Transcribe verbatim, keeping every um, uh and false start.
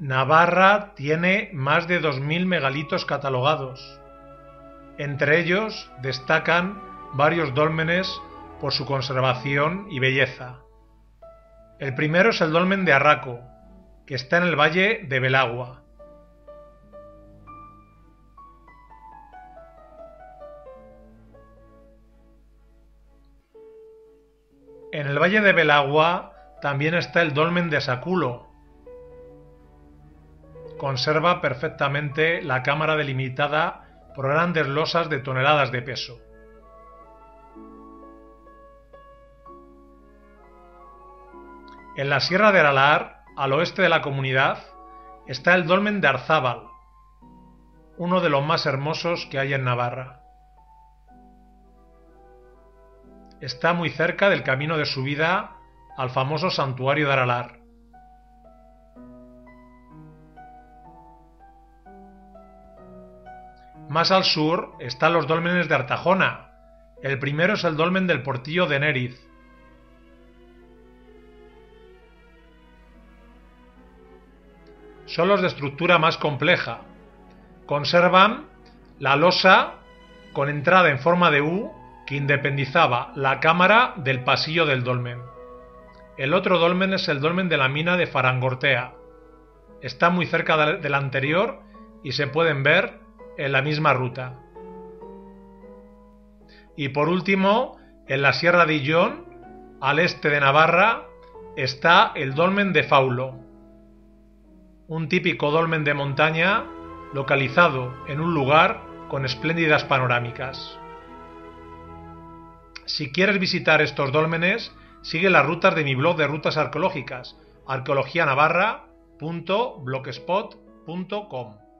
Navarra tiene más de dos mil megalitos catalogados. Entre ellos destacan varios dólmenes por su conservación y belleza. El primero es el dolmen de Arraco, que está en el valle de Belagua. En el valle de Belagua también está el dolmen de Saculo. Conserva perfectamente la cámara delimitada por grandes losas de toneladas de peso. En la Sierra de Aralar, al oeste de la comunidad, está el dolmen de Arzábal, uno de los más hermosos que hay en Navarra. Está muy cerca del camino de subida al famoso santuario de Aralar. Más al sur están los dólmenes de Artajona. El primero es el dolmen del Portillo de Nériz. Son los de estructura más compleja. Conservan la losa con entrada en forma de U que independizaba la cámara del pasillo del dolmen. El otro dolmen es el dolmen de la mina de Farangortea. Está muy cerca del anterior y se pueden ver en la misma ruta. Y por último, en la Sierra de Illón, al este de Navarra, está el dolmen de Faulo, un típico dolmen de montaña localizado en un lugar con espléndidas panorámicas. Si quieres visitar estos dólmenes, sigue las rutas de mi blog de rutas arqueológicas, arqueologianavarra punto blogspot punto com.